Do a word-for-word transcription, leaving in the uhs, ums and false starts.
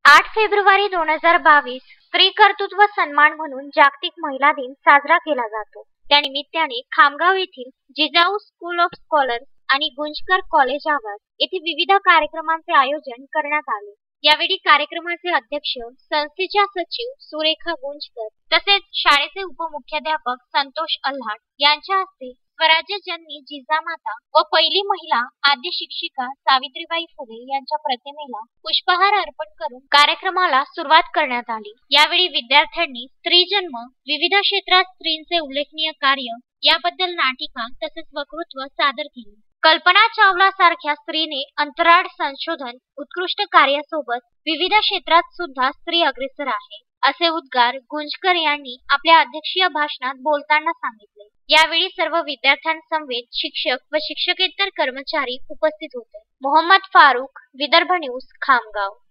आठ फेब्रुवारी दोन हजार बावीस स्त्री कर्तृत्व सन्मान म्हणून जागतिक महिला दिन साजरा केला जातो। त्या निमित्ताने खामगाव येथील जिजाऊ स्कूल ऑफ स्कॉलर्स आणि गुंजकर कॉलेज आवार येथे विविध कार्यक्रमांचे आयोजन करण्यात आले। यावेळी कार्यक्रमाचे अध्यक्ष संस्थेच्या सचिव सुरेखा गुंजकर तसेच शाळेचे उपमुख्याध्यापक संतोष अल्हाट यांच्या हस्ते स्वराज्य जननी जिजामाता व पहिली महिला आद्य शिक्षिका सावित्रीबाई फुले यांच्या प्रतिमेला पुष्पहार अर्पण करून कार्यक्रमाला सुरुवात करण्यात आली। यावेळी विद्यार्थ्यांनी स्त्री जन्म, विविध क्षेत्रात स्त्रींचे उल्लेखनीय कार्य याबद्दल नाटिका तसेच वक्तृत्व सादर केले। कल्पना चावला सारख्या स्त्रीने अंतराळ संशोधन उत्कृष्ट कार्यासोबत विविध क्षेत्रात सुद्धा स्त्री अग्रेसर आहे असे उद्गार गुंजकर यांनी आपल्या अध्यक्षीय भाषणात बोलताना सांगितले। यावेळी सर्व विद्यार्थ्यांसमवेत शिक्षक व शिक्षकेतर कर्मचारी उपस्थित होते। मोहम्मद फारूक, विदर्भ न्यूज, खामगाव।